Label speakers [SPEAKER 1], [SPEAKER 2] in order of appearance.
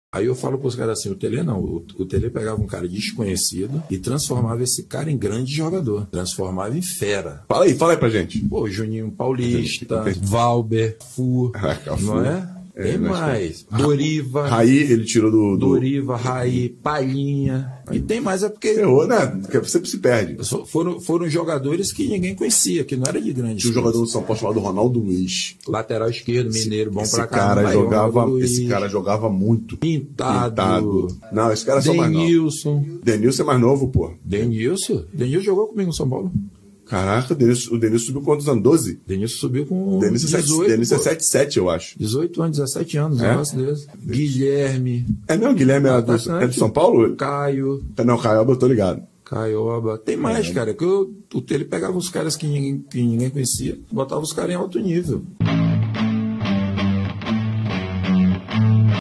[SPEAKER 1] Aí eu falo pros caras assim, o Tele não, o Tele pegava um cara desconhecido e transformava esse cara em grande jogador, transformava em fera.
[SPEAKER 2] Fala aí pra gente.
[SPEAKER 1] Pô, Juninho Paulista, Valber, Fu, não é? Tem mais. Doriva.
[SPEAKER 2] Raí, ele tirou do...
[SPEAKER 1] Doriva, Raí, Palhinha. E tem mais, é porque...
[SPEAKER 2] Errou, né? Porque você se perde.
[SPEAKER 1] Foram jogadores que ninguém conhecia, que não era de grande.
[SPEAKER 2] Tinha um jogador do São Paulo chamado Ronaldo Luiz.
[SPEAKER 1] Lateral esquerdo, mineiro, bom pra
[SPEAKER 2] caramba. Esse cara jogava muito.
[SPEAKER 1] Pintado.
[SPEAKER 2] Não, esse cara é só mais novo. Denilson é mais novo, pô.
[SPEAKER 1] Denilson jogou comigo no São Paulo.
[SPEAKER 2] Caraca, o Denilson subiu quantos anos? 12?
[SPEAKER 1] Denilson subiu com
[SPEAKER 2] Denilson 18. Denilson é 7, eu acho.
[SPEAKER 1] 18 anos, 17 anos, um negócio desse. Guilherme.
[SPEAKER 2] É mesmo? Guilherme é do São Paulo?
[SPEAKER 1] Caio.
[SPEAKER 2] Não, Caioba eu tô ligado.
[SPEAKER 1] Caioba. Tem mais, cara, que ele pegava os caras que ninguém conhecia, botava os caras em alto nível.